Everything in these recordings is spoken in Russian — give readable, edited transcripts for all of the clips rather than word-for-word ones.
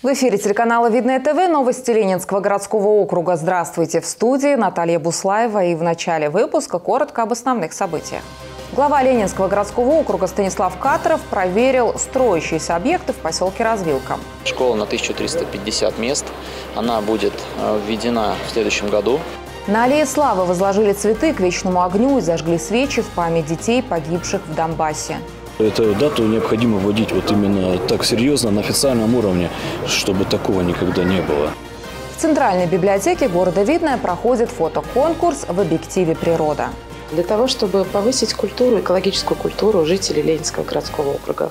В эфире телеканала «Видное ТВ» новости Ленинского городского округа. Здравствуйте, в студии Наталья Буслаева. И в начале выпуска коротко об основных событиях. Глава Ленинского городского округа Станислав Катаров проверил строящиеся объекты в поселке Развилка. Школа на 1350 мест. Она будет введена в следующем году. На Аллее Славы возложили цветы к вечному огню и зажгли свечи в память детей, погибших в Донбассе. Эту дату необходимо вводить вот именно так серьезно, на официальном уровне, чтобы такого никогда не было. В Центральной библиотеке города Видное проходит фотоконкурс «В объективе природа». Для того, чтобы повысить культуру, экологическую культуру жителей Ленинского городского округа.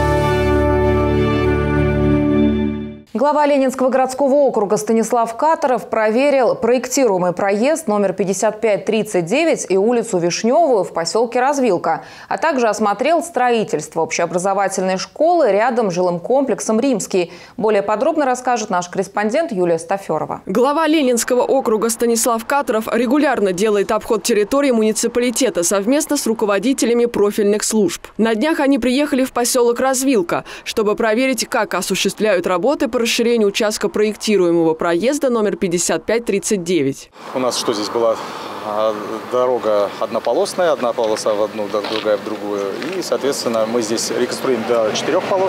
Глава Ленинского городского округа Станислав Катаров проверил проектируемый проезд номер 5539 и улицу Вишневую в поселке Развилка, а также осмотрел строительство общеобразовательной школы рядом с жилым комплексом «Римский». Более подробно расскажет наш корреспондент Юлия Стаферова. Глава Ленинского округа Станислав Катаров регулярно делает обход территории муниципалитета совместно с руководителями профильных служб. На днях они приехали в поселок Развилка, чтобы проверить, как осуществляют работы по расширению участка проектируемого проезда номер 5539. У нас что здесь была? Дорога однополосная, одна полоса в одну, другая в другую. И, соответственно, мы здесь реконструируем до 4 полос.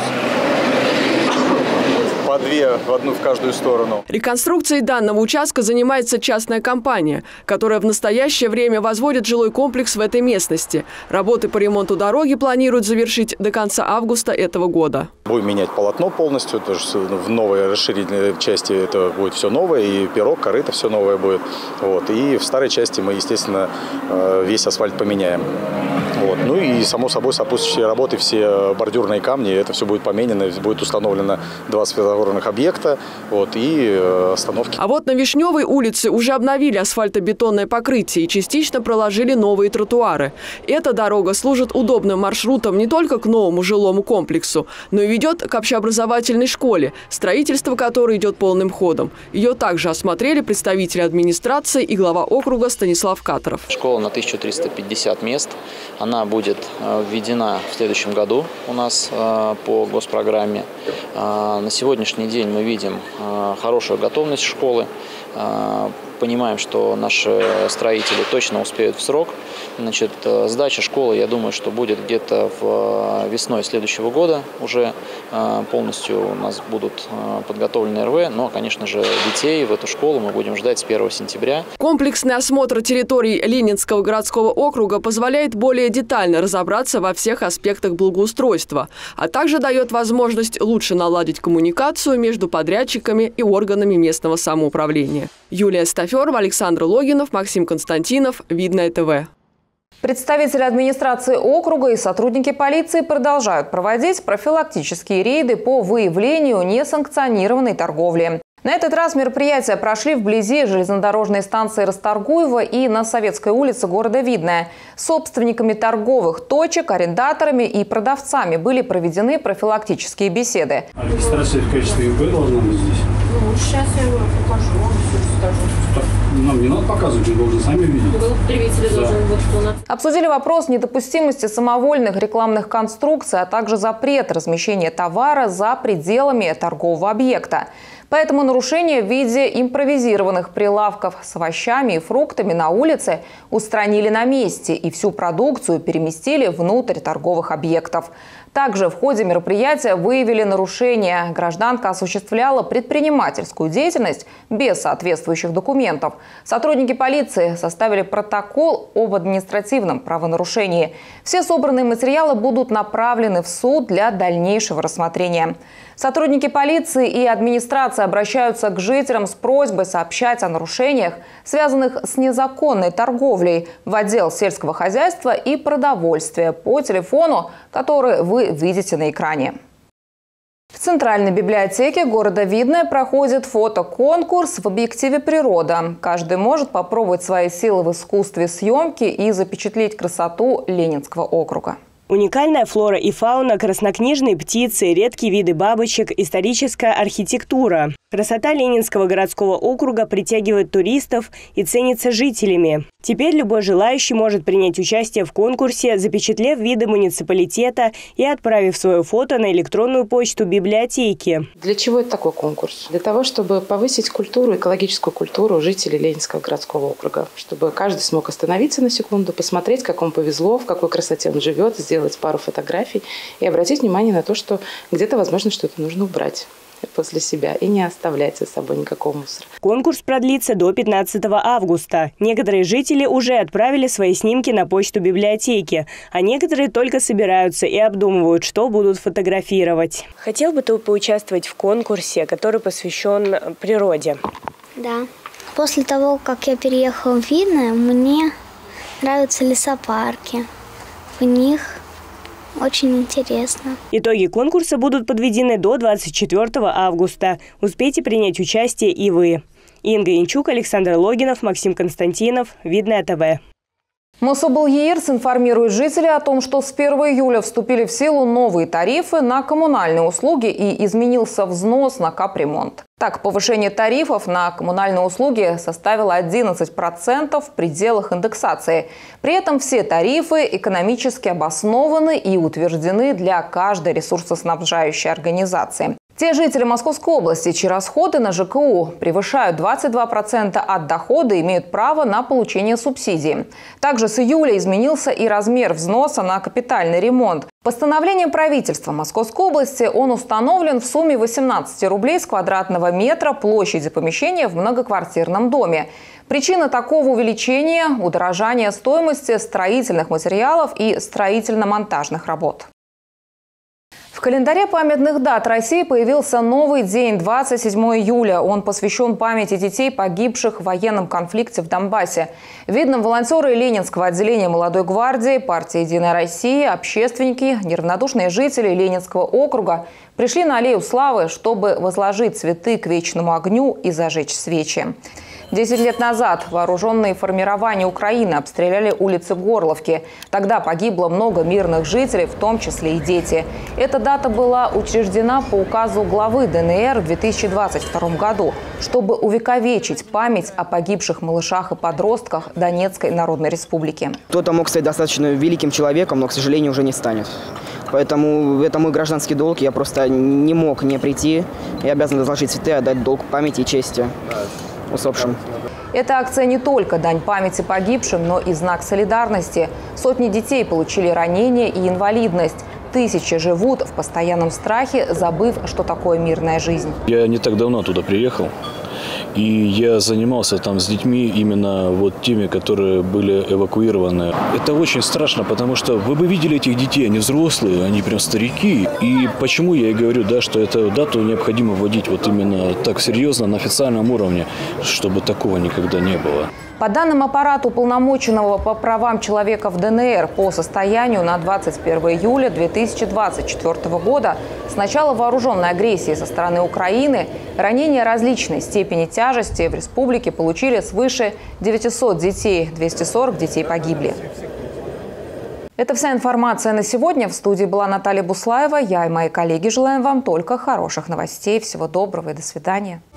По 2 в одну в каждую сторону. Реконструкцией данного участка занимается частная компания, которая в настоящее время возводит жилой комплекс в этой местности. Работы по ремонту дороги планируют завершить до конца августа этого года. Будем менять полотно полностью, тоже в новой расширительной части это будет все новое, и пирог, корыто, все новое будет. Вот. И в старой части мы, естественно, весь асфальт поменяем. Вот. Ну и, само собой, сопутствующие работы, все бордюрные камни, это все будет поменено, будет установлено 2 светофорных объекта, вот, и остановки. А вот на Вишневой улице уже обновили асфальтобетонное покрытие и частично проложили новые тротуары. Эта дорога служит удобным маршрутом не только к новому жилому комплексу, но и ведет к общеобразовательной школе, строительство которой идет полным ходом. Ее также осмотрели представители администрации и глава округа Станислав Катаров. Школа на 1350 мест. Она будет введена в следующем году у нас по госпрограмме. На сегодняшний день мы видим хорошую готовность школы. Понимаем, что наши строители точно успеют в срок. Значит, сдача школы, я думаю, что будет где-то весной следующего года. Уже полностью у нас будут подготовлены РВ. Но, конечно же, детей в эту школу мы будем ждать с 1 сентября. Комплексный осмотр территории Ленинского городского округа позволяет более детально разобраться во всех аспектах благоустройства, а также дает возможность лучше наладить коммуникацию между подрядчиками и органами местного самоуправления. Юлия Стаферова, Александр Логинов, Максим Константинов, Видное ТВ. Представители администрации округа и сотрудники полиции продолжают проводить профилактические рейды по выявлению несанкционированной торговли. На этот раз мероприятия прошли вблизи железнодорожной станции Расторгуева и на Советской улице города Видное. Собственниками торговых точек, арендаторами и продавцами были проведены профилактические беседы. А регистрация в качестве ИП должна быть здесь? Ну, сейчас я вам покажу, вам все скажу. Нам не надо показывать, мы должны сами видеть. Представитель должен вот у нас. Обсудили вопрос недопустимости самовольных рекламных конструкций, а также запрет размещения товара за пределами торгового объекта. Поэтому нарушения в виде импровизированных прилавков с овощами и фруктами на улице устранили на месте и всю продукцию переместили внутрь торговых объектов. Также в ходе мероприятия выявили нарушения. Гражданка осуществляла предпринимательскую деятельность без соответствующих документов. Сотрудники полиции составили протокол об административном правонарушении. Все собранные материалы будут направлены в суд для дальнейшего рассмотрения. Сотрудники полиции и администрации обращаются к жителям с просьбой сообщать о нарушениях, связанных с незаконной торговлей, в отдел сельского хозяйства и продовольствия по телефону, который вы видите на экране. В Центральной библиотеке города Видное проходит фотоконкурс «В объективе природа». Каждый может попробовать свои силы в искусстве съемки и запечатлеть красоту Ленинского округа. Уникальная флора и фауна, краснокнижные птицы, редкие виды бабочек, историческая архитектура. Красота Ленинского городского округа притягивает туристов и ценится жителями. Теперь любой желающий может принять участие в конкурсе, запечатлев виды муниципалитета и отправив свое фото на электронную почту библиотеки. Для чего это такой конкурс? Для того, чтобы повысить культуру, экологическую культуру жителей Ленинского городского округа. Чтобы каждый смог остановиться на секунду, посмотреть, как ему повезло, в какой красоте он живет, сделать пару фотографий и обратить внимание на то, что где-то, возможно, что-то нужно убрать после себя и не оставлять за собой никакого мусора. Конкурс продлится до 15 августа. Некоторые жители уже отправили свои снимки на почту библиотеки, а некоторые только собираются и обдумывают, что будут фотографировать. Хотел бы ты поучаствовать в конкурсе, который посвящен природе? Да. После того, как я переехала в Видное, мне нравятся лесопарки. В них очень интересно. Итоги конкурса будут подведены до 24 августа. Успейте принять участие и вы. Инга Янчук, Александр Логинов, Максим Константинов. Видное ТВ. Мособлъеирц информирует жителей о том, что с 1 июля вступили в силу новые тарифы на коммунальные услуги и изменился взнос на капремонт. Так, повышение тарифов на коммунальные услуги составило 11% в пределах индексации. При этом все тарифы экономически обоснованы и утверждены для каждой ресурсоснабжающей организации. Те жители Московской области, чьи расходы на ЖКУ превышают 22% от дохода, имеют право на получение субсидий. Также с июля изменился и размер взноса на капитальный ремонт. Постановлением правительства Московской области он установлен в сумме 18 рублей с квадратного метра площади помещения в многоквартирном доме. Причина такого увеличения – удорожание стоимости строительных материалов и строительно-монтажных работ. В календаре памятных дат России появился новый день – 27 июля. Он посвящен памяти детей, погибших в военном конфликте в Донбассе. Видным волонтеры Ленинского отделения молодой гвардии, партии «Единая Россия», общественники, неравнодушные жители Ленинского округа пришли на аллею славы, чтобы возложить цветы к вечному огню и зажечь свечи. 10 лет назад вооруженные формирования Украины обстреляли улицы Горловки. Тогда погибло много мирных жителей, в том числе и дети. Эта дата была учреждена по указу главы ДНР в 2022 году, чтобы увековечить память о погибших малышах и подростках Донецкой Народной Республики. Кто-то мог стать достаточно великим человеком, но, к сожалению, уже не станет. Поэтому это мой гражданский долг. Я просто не мог не прийти. Я обязан возложить цветы, отдать долг памяти и чести усопшим. Эта акция не только дань памяти погибшим, но и знак солидарности. Сотни детей получили ранения и инвалидность. Тысячи живут в постоянном страхе, забыв, что такое мирная жизнь. Я не так давно туда приехал. И я занимался там с детьми, именно вот теми, которые были эвакуированы. Это очень страшно, потому что вы бы видели этих детей, они взрослые, они прям старики. И почему я и говорю, да, что эту дату необходимо вводить вот именно так серьезно, на официальном уровне, чтобы такого никогда не было. По данным аппарата уполномоченного по правам человека в ДНР, по состоянию на 21 июля 2024 года с начала вооруженной агрессии со стороны Украины ранения различной степени тяжести в республике получили свыше 900 детей, 240 детей погибли. Это вся информация на сегодня. В студии была Наталья Буслаева. Я и мои коллеги желаем вам только хороших новостей. Всего доброго и до свидания.